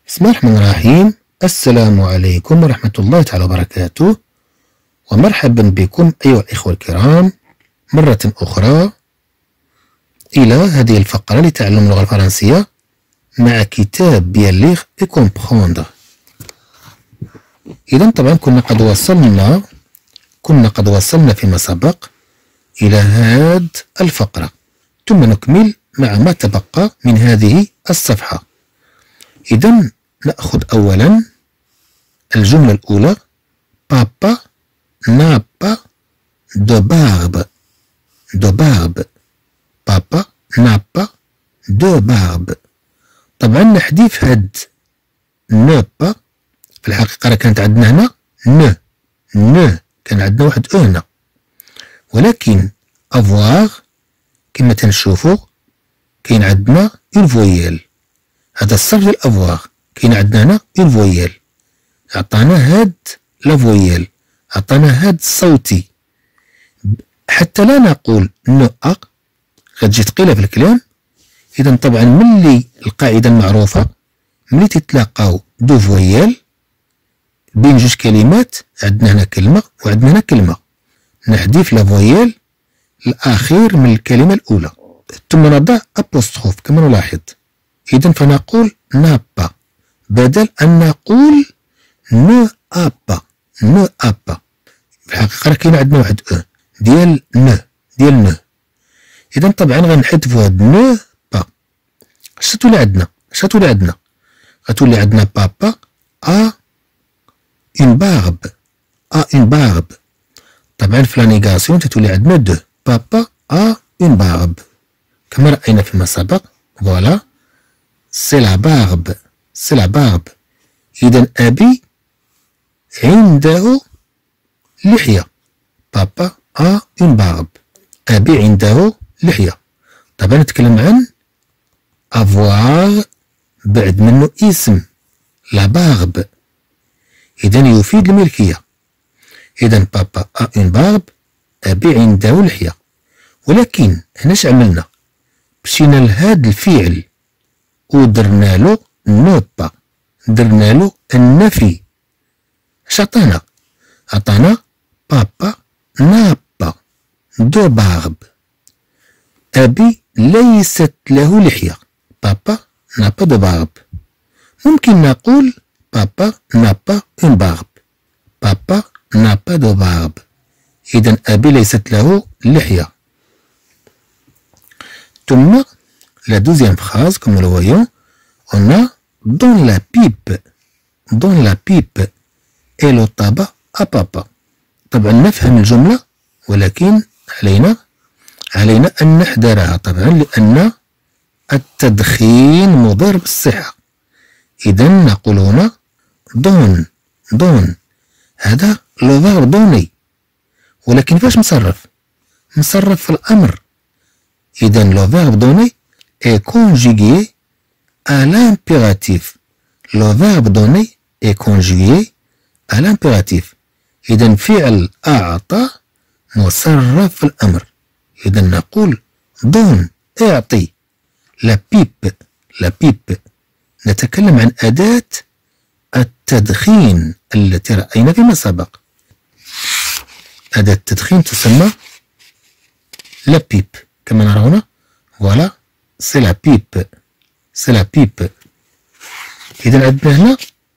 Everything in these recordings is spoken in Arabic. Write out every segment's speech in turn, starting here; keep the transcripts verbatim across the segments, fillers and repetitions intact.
بسم الله الرحمن الرحيم. السلام عليكم ورحمة الله تعالى وبركاته، ومرحبا بكم أيها الإخوة الكرام مرة أخرى إلى هذه الفقرة لتعلم اللغة الفرنسية مع كتاب بيان ليغ إي كومبخوندغ. إذا طبعا كنا قد وصلنا كنا قد وصلنا فيما سبق إلى هذه الفقرة، ثم نكمل مع ما تبقى من هذه الصفحة. إذا نأخذ أولا الجملة الأولى: بابا n'a pas de barbe. de barbe. بابا n'a pas de barbe. طبعا نحذف هاد ne pas، في الحقيقة راه كانت عندنا هنا ن ن كان عندنا واحد او هنا، ولكن افواغ كما تنشوفوا كاين عندنا اون فويال. هذا الصرف ديال افواغ كاين عندنا هنا اون فويال، عطانا هاد لا فويال، عطانا هاد الصوتي. حتى لا نقول نو أ غتجي ثقيلة في الكلام. إذا طبعا ملي القاعدة المعروفة ملي تتلاقاو دو فويال بين جوج كلمات، عندنا هنا كلمة وعندنا هنا كلمة، نحذف لا فويال الأخير من الكلمة الأولى ثم نضع أبوستروف كما نلاحظ. إذا فنقول n'a pas بدل أن نقول ne a pas. ne a pas في الحقيقة راه كاين عندنا واحد أو ديال ن ديال ن. إذا طبعا غنحذفو هاد ne pas. اش تولي عندنا؟ اش تولي عندنا؟ غتولي عندنا بابا a une barbe. a une barbe. طبعا في لا نيغاسيون تتولي عندنا دو. بابا a une barbe كما رأينا فيما سبق. فوالا سي لا barbe. سي لا barbe. إذا أبي عنده لحية. بابا a une barbe. أبي عنده لحية. طبعا نتكلم عن avoir بعد منه اسم لا barbe، إذا يفيد الملكية. إذا بابا a une barbe أبي عنده لحية. ولكن هنا اش عملنا؟ مشينا لهاد الفعل ودرنا له نو با، درنا له النفي. اش عطانا؟ عطانا بابا n'a pas de barbe. أبي ليست له لحية. بابا n'a pas de barbe. ممكن نقول بابا n'a pas une barbe. بابا n'a pas de barbe. إذا أبي ليست له لحية. ثم la deuxième phrase, comme nous le voyons, on a dans la pipe. dans la pipe et le tabac à papa. طبعا نفهم الجملة، ولكن علينا علينا أن نحذرها طبعا، لأن التدخين مضر بالصحة. إذا نقول هنا دون دون هذا لو فيرب دوني، ولكن فاش مصرف؟ مصرف في الأمر. إذا لو فيرب دوني est conjugué à l'impératif. le verbe donner est conjugué à l'impératif. إذا فعل أعطى مصرف في الأمر. إذا نقول دون اعطي لا بيب. لا بيب نتكلم عن أداة التدخين التي رأينا فيما سبق. أداة التدخين تسمى لا بيب كما نرى هنا. فوالا سي لا بيب. سي لا بيب. إذا عندنا هنا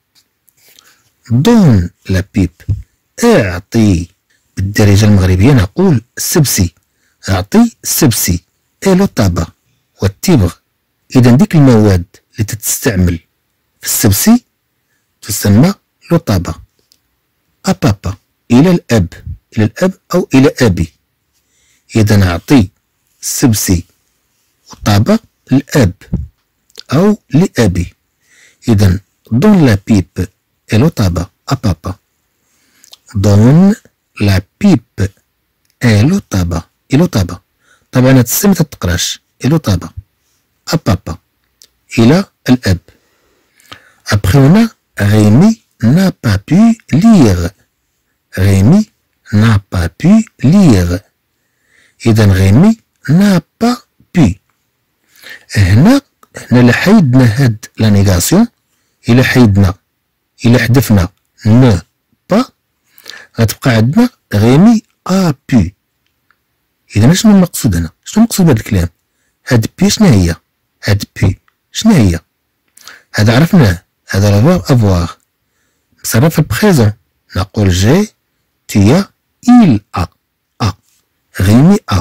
دون لا بيب اعطي. بالدارجة المغربية نقول السبسي. اعطي السبسي. اي لو طابا والتبغ. إذا ديك المواد اللي تستعمل في السبسي تسمى لو طابا. أبابا إلى الأب. إلى الأب أو إلى أبي. إذا أعطي السبسي والطابا الأب أو لأبي. إذا دون لا بيب et le tabac à papa. donne la pipe et le tabac. et le tabac. طبعا هاد السي متتقراش. et le tabac à papa إلى الأب. Après on a Rémi n'a pas pu lire. Rémi n'a pas pu lire. إذا Rémi n'a pas pu. هنا هنا لحيدنا هاد لا نيغاسيون إلا حيدنا إلا حذفنا ن با غتبقى عندنا غيمي أ بي. إذا شنو المقصود هنا؟ شنو المقصود بهذا الكلام؟ هاد بي شنو هي؟ هاد بي شنو هي؟ هذا عرفناه، هذا لافوار افواغ. بصح في البريزون نقول جي تي إل أ أ غيمي أ.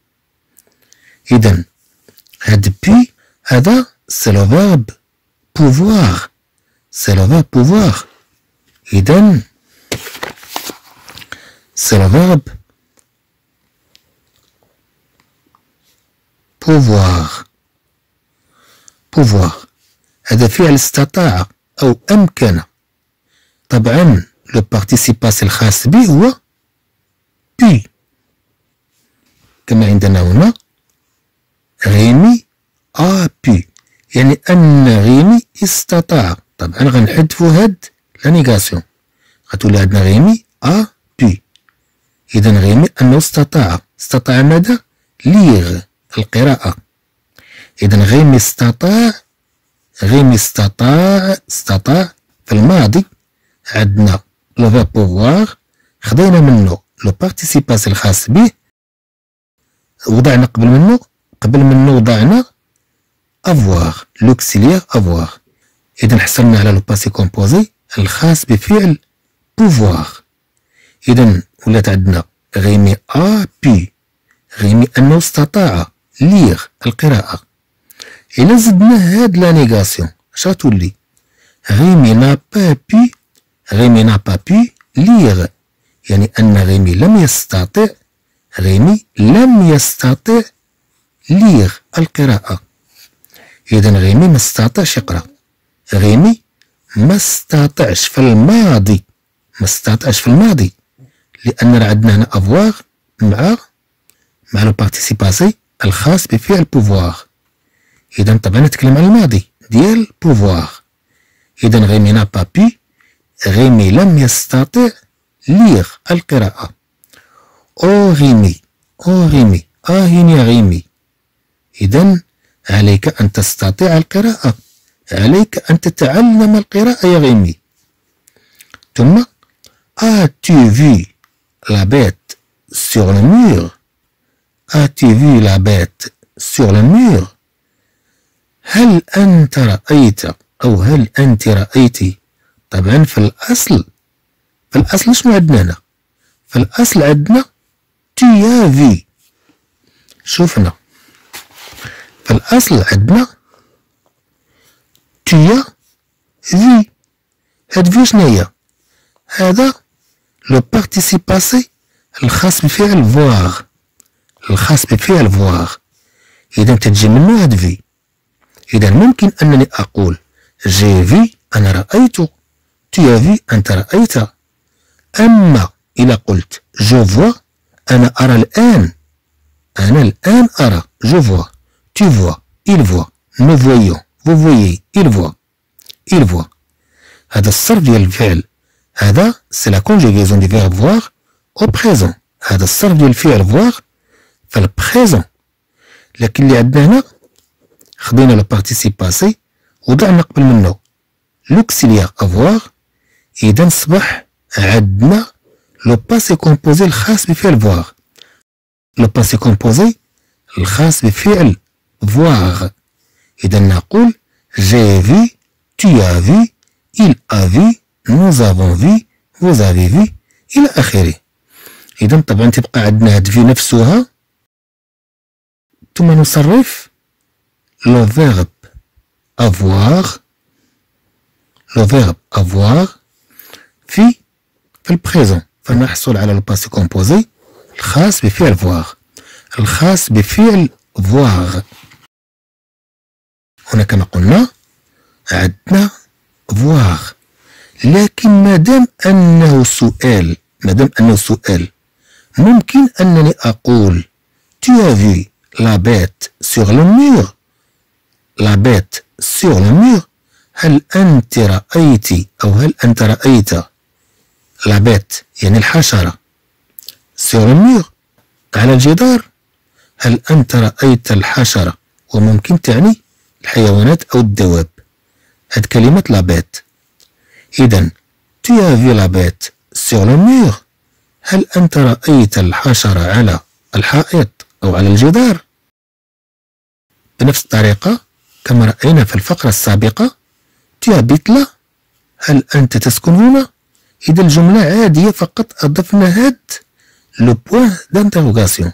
إذا هاد بي هذا سي لو فيرب بوفوار، سي لو فيرب بوفوار. إذا سي لو فيرب بوفوار. بوفوار هذا فعل استطاع أو أمكن. طبعا لو بارتيسيباسي الخاص به هو بي، كما عندنا هنا غيمي أ بي، يعني أن غيمي استطاع. طبعا غنحذفو هاد لا نيغاسيون، غتولي عندنا غيمي أ بي. إذا غيمي أنه استطاع، استطاع ماذا؟ ليغ القراءة. إذا غيمي استطاع، غيمي استطاع استطاع في الماضي عندنا لو فيرب بوفوار، خدينا منه لو بارتيسيباسي الخاص به، وضعنا قبل منه قبل منه وضعنا افواغ لوكسيليير افواغ. إذا حصلنا على لو باسي كومبوزي الخاص بفعل بوفوار. إذا ولات عندنا غيمي أ بي، غيمي أنه استطاع ليغ القراءة. إلا زدنا هاد لا نيغاسيون اش غتولي؟ غيمي نا با بي، غيمي نا با بي ليغ، يعني أن غيمي لم يستطع، غيمي لم يستطع ليغ القراءة. إذا غيمي ما استطاعش يقرا، غيمي ما استطاعش في الماضي، ما استطاعش في الماضي، لأن راه عندنا هنا افواغ مع مع لو بارتيسيباسي الخاص بفعل بوفوار. إذا طبعا نتكلم عن الماضي ديال بوفوار. إذا غيمي نا با بي، غيمي لم يستطع ليغ القراءة. أو غيمي، أو غيمي آهين يا غيمي. إذا عليك أن تستطيع القراءة، عليك أن تتعلم القراءة يا غيمي. ثم as-tu vu la bête sur le mur؟ as-tu vu la bête sur le mur؟ هل أنت رأيت أو هل أنت رأيتِ؟ طبعا في الأصل في الأصل شنو عندنا هنا؟ في الأصل عندنا tu as vu. شوفنا في الأصل عندنا tu as vu. هاد في شنو هي؟ هذا لو بارتيسيباسي الخاص بفعل فواغ، الخاص بفعل فواغ. إذا تتجي منه هاد في. إذا ممكن أنني أقول جي في أنا رأيت، tu as vu أنت رأيت. أما إذا قلت جو فوا أنا أرى الآن، أنا الآن أرى، جو فوا، tu vois، il voit، nous voyons، vous voyez، il voit، il voit. هذا الصرف ديال الفعل هذا سي لا كونجيغيزون دي فيرب فواغ أو بريزون. هذا الصرف ديال الفعل فواغ في البريزون. لكن اللي عندنا هنا خدينا لو بارتيسيباسي وضعنا قبل منه لوكسيليير افواغ. إذا أصبح عندنا لو باسي كومبوزي الخاص بفعل فواغ، لو باسي كومبوزي الخاص بفعل فواغ. إذا نقول j'ai vu، tu as vu، il a vu، nous avons vu، vous avez vu إلى آخره. إذا طبعا تبقى عندنا هاد في نفسها. ثم نصرف لو فيرب avoir، لو فيرب avoir في في البريزون، فنحصل على لو باسي كومبوزي الخاص بفعل فواغ، الخاص بفعل فواغ. هنا كما قلنا عندنا فواغ. لكن مادام أنه سؤال، مادام أنه سؤال ممكن أنني أقول tu as vu la bête sur le mur، la bête sur le mur. هل أنت رأيت أو هل أنت رأيت la bête يعني الحشرة sur le mur على الجدار. هل أنت رأيت الحشرة، وممكن تعني الحيوانات أو الدواب. هاد كلمة لا بيت. إذن tu as vu la bête sur le mur. هل أنت رأيت الحشرة على الحائط أو على الجدار؟ بنفس الطريقة كما رأينا في الفقرة السابقة tu habites là. هل أنت تسكن هنا؟ إذا الجملة عادية فقط أضفنا هاد لو بوان دانتروغاسيون.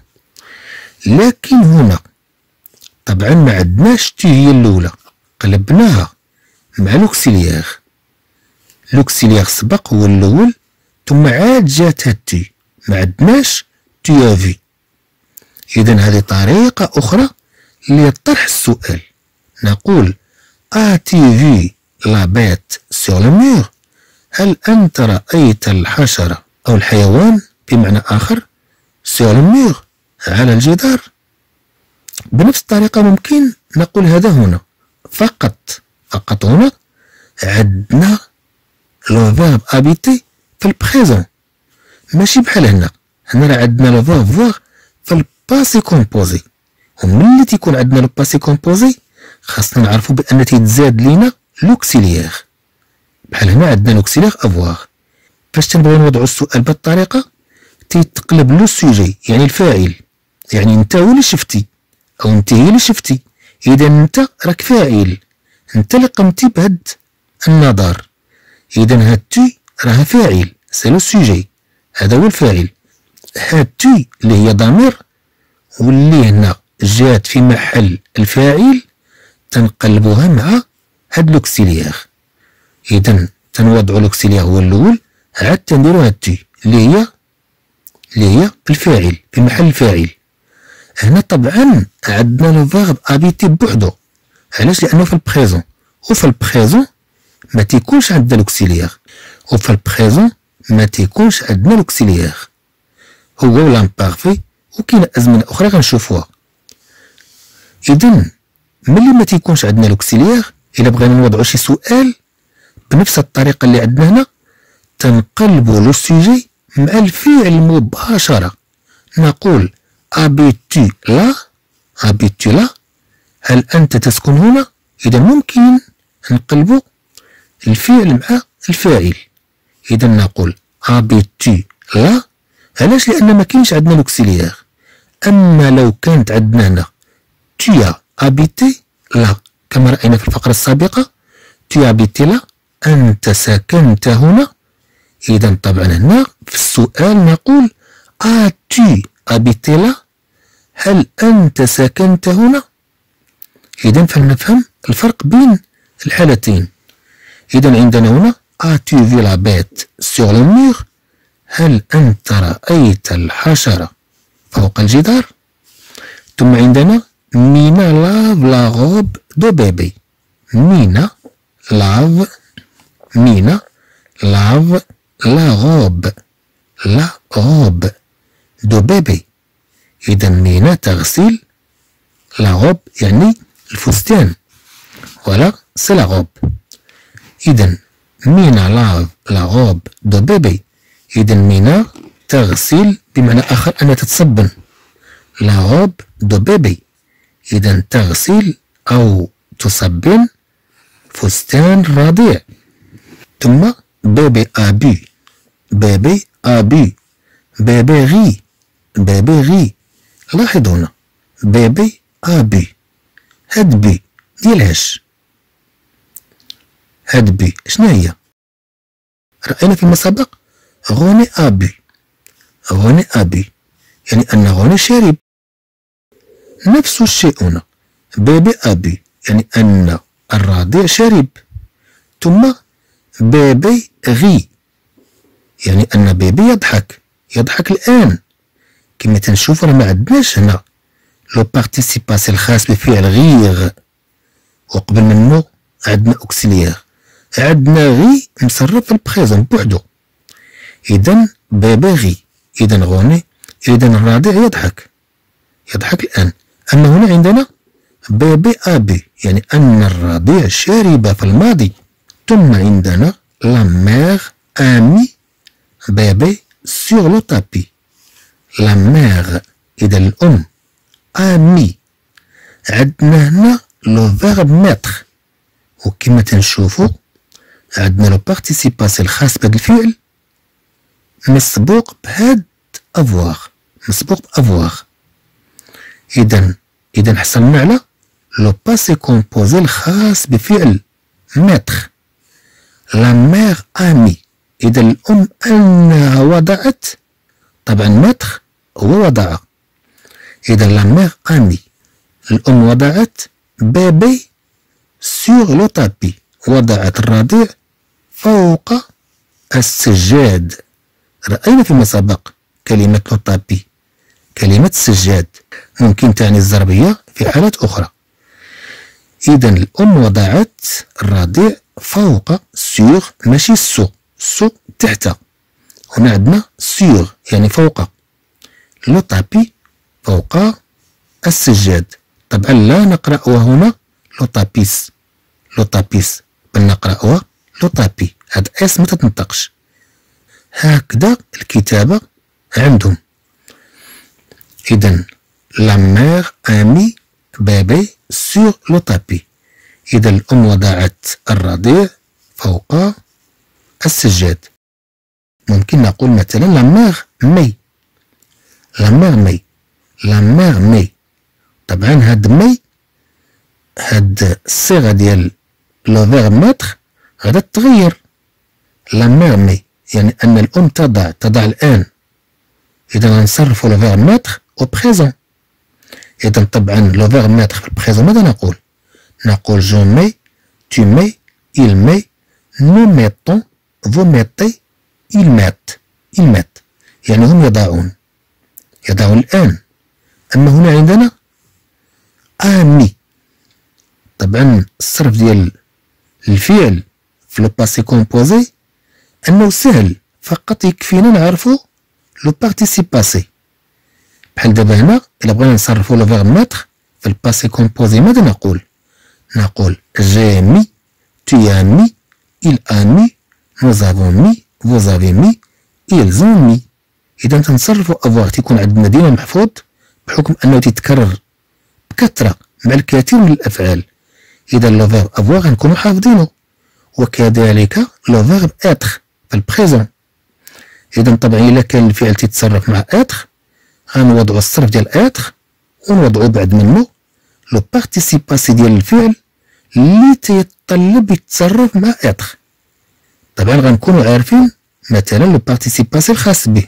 لكن هنا طبعا ما عندناش تي هي الأولى، قلبناها مع لوكسيليير. لوكسيليير سبق هو الأول ثم عاد جات هاد تي، ما عندناش tu as vu. إذا هذه طريقة أخرى لطرح السؤال. نقول as-tu vu la bête sur le mur؟ هل أنت رأيت الحشرة أو الحيوان بمعنى آخر sur le mur على الجدار؟ بنفس الطريقة ممكن نقول هذا هنا، فقط فقط هنا عندنا لو فيرب habiter في البريزون، ماشي بحال هنا. هنا راه عندنا لو فيرب فواغ في الباسي كومبوزي، وملي تيكون عندنا لو باسي كومبوزي خاصنا نعرفوا بأن تيتزاد لينا لوكسيليير. بحال هنا عندنا لوكسيليير افواغ. فاش تنبغيو نوضعوا السؤال بهاد الطريقة تيتقلب لو سوجي، يعني الفاعل، يعني انت هو اللي شفتي او انت هي اللي شفتي. اذا انت راك فاعل، انت اللي قمتي بهاد النظر. اذا هاد تي راها فاعل، سي لو سوجي، هذا هو الفاعل. هاد تي اللي هي ضمير واللي هنا جات في محل الفاعل تنقلبوها مع هاد لوكسيليير. اذا تنوضعوا لوكسيليير هو الاول، عاد تنديرو هاد تي اللي هي اللي هي الفاعل في محل الفاعل. هنا طبعا عندنا لو فيرب ابيتي بوحدو، علاش؟ لانه في البريزون، وفي البريزون ما تيكونش عندنا لوكسيليير، وفي البريزون ما تيكونش عندنا لوكسيليير، هو ولا بارفي، وكاين ازمنه اخرى غنشوفوها. اذا ملي ما تيكونش عندنا لوكسيليير، الا بغينا نوضعوا شي سؤال بنفس الطريقه اللي عندنا هنا تنقلبوا لو سوجي مع الفعل مباشره. نقول habites-tu là؟ habites-tu là؟ هل أنت تسكن هنا؟ إذا ممكن نقلبوا الفعل مع الفاعل. إذا نقول habites-tu là؟ علاش؟ لأن ما كاينش عندنا لوكسيليير. أما لو كانت عندنا هنا tu as habité là كما رأينا في الفقرة السابقة، tu as habité là، أنت سكنت هنا. إذا طبعا هنا في السؤال نقول as-tu habité là؟ هل أنت سكنت هنا؟ إذا فلنفهم الفرق بين الحالتين. إذا عندنا هنا as-tu vu la bête sur le mur؟ هل أنت رأيت الحشرة فوق الجدار؟ ثم عندنا مينا لاف لا غوب دو بيبي. مينا لاف مينا لاف لا غوب لا غوب دو بيبي. إذا مينا تغسل لا غوب يعني الفستان، ولا سي لا غوب. إذا مينا لاف لا غوب دو بيبي. إذا مينا تغسل بمعنى آخر أنها تتصبن لا غوب دو بيبي. إذا تغسل أو تصبن فستان رضيع. ثم بيبي أبي بيبي أبي بيبي غي بيبي غي. لاحظ هنا بيبي أبي، هاد بي ديالهاش، هاد بي شنو هي؟ رأينا فيما سبق غوني أبي، غوني أبي يعني أن غوني شارب. نفس الشيء هنا بيبي أبي يعني أن الرضيع شارب. ثم بيبي غي يعني أن بيبي يضحك، يضحك الآن. كما تنشوف راه ما عندناش هنا لو بارتيسيباسي الخاص بفعل غيغ، وقبل منه عندنا اوكسيليير، عندنا غي مصرف في البريزون بوحدو. إذا بيبي غي، إذا غوني، إذا الرضيع يضحك، يضحك الآن. أما هنا عندنا بيبي أبي يعني أن الرضيع شارب في الماضي. ثم عندنا لا مير أمي بيبي سور لو تابي. لا مير إذا الأم، أمي عندنا هنا لو فيرب ميتر وكما تنشوفو عندنا لو بارتيسيباسي الخاص بهاد الفعل مسبوق بهاد افواغ، مسبوق بافواغ. اذا اذا حصلنا على لو باسي كومبوزي الخاص بفعل ماتر. لا مير امي، اذا الام انها وضعت، طبعا ماتر هو وضع، اذا لا مير امي الام وضعت بيبي سور لو تابي، وضعت الرضيع فوق السجاد. رأينا فيما سبق كلمة لو تابي، كلمة السجاد ممكن تعني الزربية في حالات أخرى. إذا الأم وضعت الرضيع فوق سور، ماشي سو، سو تحت، هنا عندنا سور يعني فوق، لو تابي فوق السجاد. طبعا لا نقرأها هنا لو تابيس، لو تابيس، بل نقرأها لو تابي، هاد اس ما تتنطقش، هكذا الكتابة عندهم. إذا لا مير امي بيبي سور لو تابي، إذا الأم وضعت الرضيع فوق السجاد. ممكن نقول مثلا لا مير مي، لا مير مي، لا مير مي. طبعا هاد مي، هاد الصيغة ديال لو فيرب ماتر غادا تغير، لا مير مي يعني أن الأم تضع، تضع الآن. إذا غنصرفو لو فيرب ماتر أو بريزون. إذا طبعا لو فيرب ماتر في البريزون ماذا نقول؟ نقول جو مي، tu mets, il met, nous mettons, vous mettez, ils mettent، ils mettent يعني هم يضعون، يضعون الآن. أما هنا عندنا آمي، طبعا الصرف ديال الفعل في لو باسي كومبوزي أنه سهل، فقط يكفينا نعرفو لو بارتيسيباسي. بحال دابا هنا إلا بغينا نصرفو لو فيرب ماتر في الباسي كومبوزي ماذا نقول؟ نقول j'ai mis, tu as mis, il a mis, nous avons mis, vous avez mis, ils ont mis. إذا تنصرفو أفواغ تيكون عندنا ديما محفوظ بحكم أنه تيتكرر بكثرة مع الكثير من الأفعال. إذا لو فيرب أفواغ غنكونو حافظينو، وكذلك لو فيرب إتر في البريزون. إذا طبعا إلا كان الفعل تيتصرف مع إتر غنوضعو الصرف ديال إتر ونوضعو بعد منه لو بارتيسيباسي ديال الفعل اللي تيتطلب يتصرف مع إتر. طبعا غنكونو عارفين مثلا لو بارتيسيباسي الخاص به.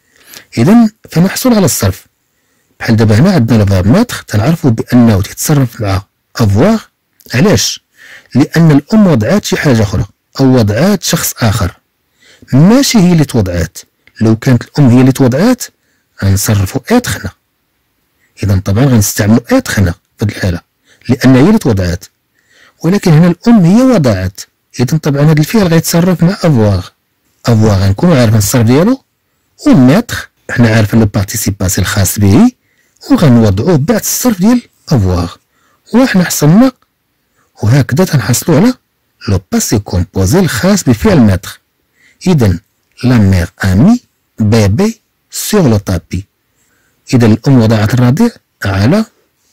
إذا فنحصل على الصرف بحال دابا هنا عندنا لو فيرب ماتر تنعرفو بأنه تيتصرف مع أفواغ. علاش؟ لأن الأم وضعات شي حاجة أخرى أو وضعات شخص آخر، ماشي هي اللي توضعات. لو كانت الأم هي اللي توضعات غنصرفو إتر هنا. إذا طبعا غنستعملو إتر هنا في هاد الحالة لأن هي اللي توضعات، ولكن هنا الأم هي وضعت. إذا طبعا هاد الفعل غيتصرف مع أفواغ. أفواغ غنكونو عارفين الصرف ديالو، وماتر حنا عارفين لو بارتيسيباسي الخاص به وغنوضعوه بعد الصرف ديال أفواغ، وحنا حصلنا. وهكذا تنحصلو على لو باسي كومبوزي الخاص بفعل ماتر. إذا لا مير أمي بيبي سور لو تابي، إذا الأم وضعت الرضيع على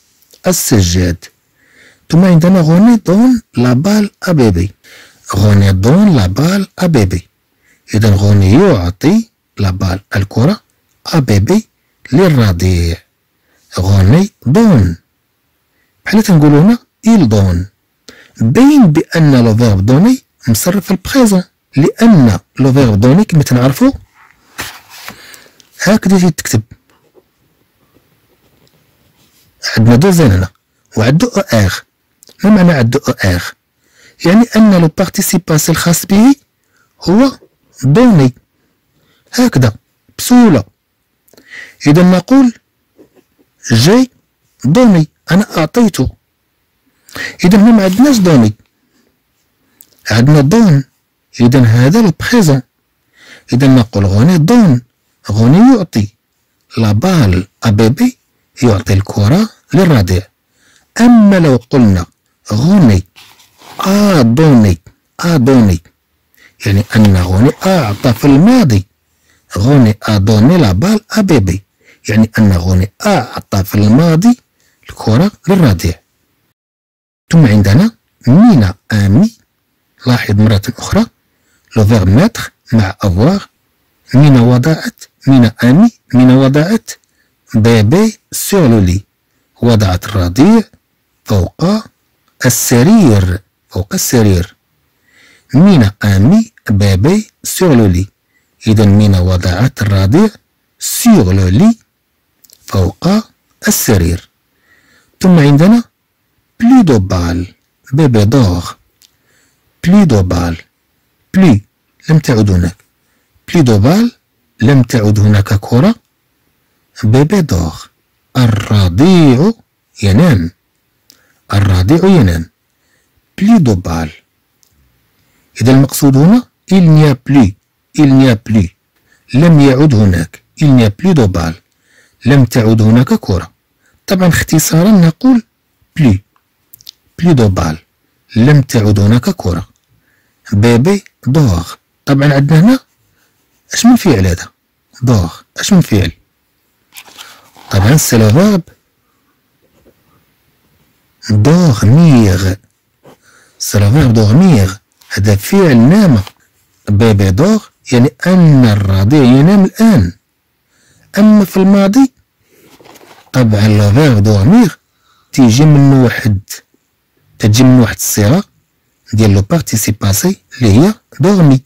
السجاد. ثم عندنا غوني دون لا بال أ بيبي، غوني دون لا بال أ بيبي، إذا غوني يعطي لا بال الكرة أ بيبي للرضيع. غوني دون بحال تنقولو هنا إل دون، باين بأن لو فيرب دوني مصرف في البريزون، لأن لو فيرب دوني كما تنعرفو هكذا تيتكتب، عندنا دو زين هنا وعندو أو إغ. ما معنى عندو أو إغ؟ يعني أن لو بارتيسيباسي الخاص به هو دوني، هكذا بسهولة. إذا نقول جي دوني، أنا أعطيته. إذا هنا ما عندناش دوني، عندنا دون. إذا هذا البريزون. إذا نقول غوني دون، غوني يعطي لا بال أ بيبي، يعطي الكرة للرضيع. أما لو قلنا غوني أ دوني، أ دوني يعني أن غوني أعطى في الماضي، غوني أ دوني لا بال أ بيبي يعني أن غوني أعطى في الماضي الكرة للرضيع. ثم عندنا مين أمي. لاحظ مرة أخرى لو فيرب ماتر مع أفواغ. مين وضعت، مين أمي، مين وضعت بيبي سور لو لي. وضعت الرضيع فوق السرير، فوق السرير. مين أمي بيبي سور لو لي. إذا مين وضعت الرضيع سور لو لي، فوق السرير. ثم عندنا بلي دو بال، بيبي دور. بلي دو بال، بلي لم تعد هناك، بلي دو بال لم تعد هناك كرة. بيبي دور، الرضيع ينام، الرضيع ينام. بلي دو بال. إذا المقصود هنا il n'y a plus، il n'y a plus، لم يعد هناك، il n'y a plus de balle، لم تعد هناك كرة. طبعا اختصارا نقول بلي، بلي دو بال، لم تعد هناك كرة. بيبي دور. طبعا عندنا هنا اش من فعل هذا؟ دور، اش من فعل؟ طبعا سي لو فيرب دورميغ، سي لو فيرب دورميغ، هذا فعل نام. بيبي دور يعني أن الرضيع ينام الآن. أما في الماضي طبعا لو فيرب دورميغ تيجي منه واحد، تجي من واحد الصيغة ديال لو بارتيسيب باسي اللي هي دورمي،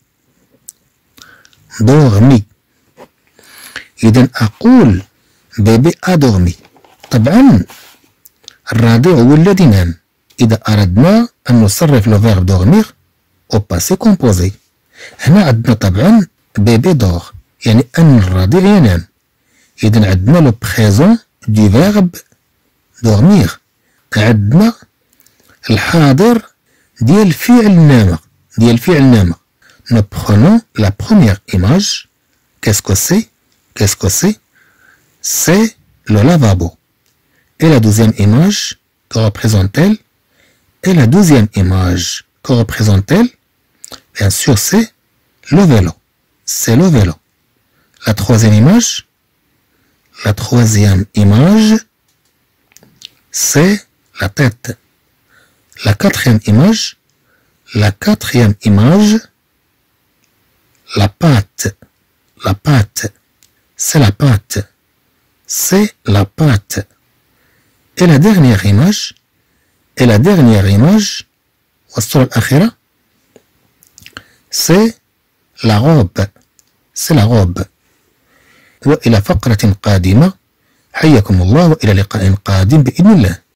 دورمي. إذا أقول بيبي أدورمي. طبعا الرضيع هو الذي نام. إذا أردنا أن نصرف لو فيرب دورميغ أو باسي كومبوزي، هنا عندنا طبعا بيبي دور يعني أن الرضيع ينام. إذا عندنا لو بريزون دو فيرب دورميغ، عندنا الحاضر ديال فعل نام، ديال فعل نام. Nous prenons la première image. Qu'est-ce que c'est? Qu'est-ce que c'est? C'est le lavabo. Et la deuxième image, que représente-t-elle? Et la deuxième image, que représente-t-elle? Bien sûr, c'est le vélo. C'est le vélo. La troisième image, la troisième image, c'est la tête. La quatrième image, la quatrième image, la patte. La patte. C'est la patte. C'est la patte. Et la dernière image, et la dernière image, والصورة الأخيرة, c'est la robe. C'est la robe. وإلى فقرة قادمة، حياكم الله وإلى لقاء قادم بإذن الله.